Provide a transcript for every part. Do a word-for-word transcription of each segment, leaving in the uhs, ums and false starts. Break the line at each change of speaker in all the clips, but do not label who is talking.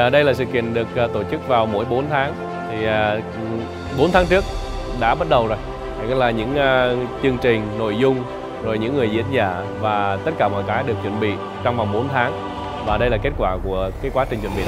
à, đây là sự kiện được à, tổ chức vào mỗi bốn tháng. Thì à, bốn tháng trước đã bắt đầu rồi. Tức là những à, chương trình, nội dung, rồi những người diễn giả và tất cả mọi cái được chuẩn bị trong vòng bốn tháng. Và đây là kết quả của cái quá trình chuẩn bị đó.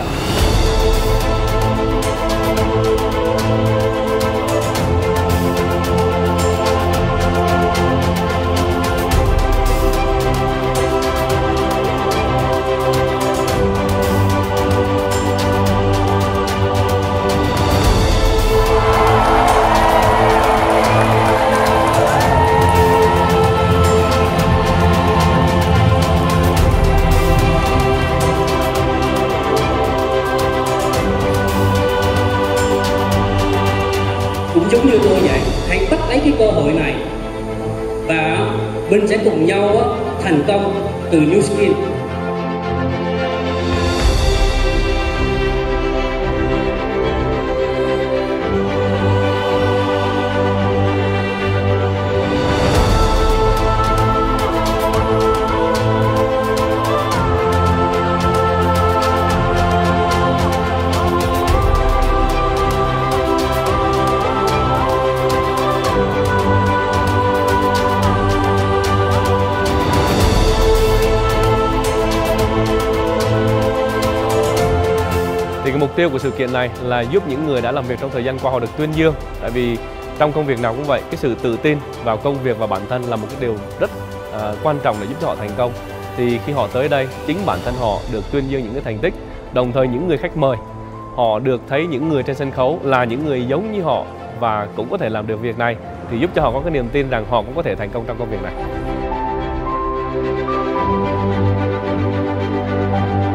Cũng giống như tôi vậy, hãy bắt lấy cái cơ hội này và mình sẽ cùng nhau thành công từ Nu Skin.
Thì cái mục tiêu của sự kiện này là giúp những người đã làm việc trong thời gian qua họ được tuyên dương. Tại vì trong công việc nào cũng vậy, cái sự tự tin vào công việc và bản thân là một cái điều rất uh, quan trọng để giúp cho họ thành công. Thì khi họ tới đây, chính bản thân họ được tuyên dương những cái thành tích. Đồng thời những người khách mời, họ được thấy những người trên sân khấu là những người giống như họ và cũng có thể làm được việc này. Thì giúp cho họ có cái niềm tin rằng họ cũng có thể thành công trong công việc này.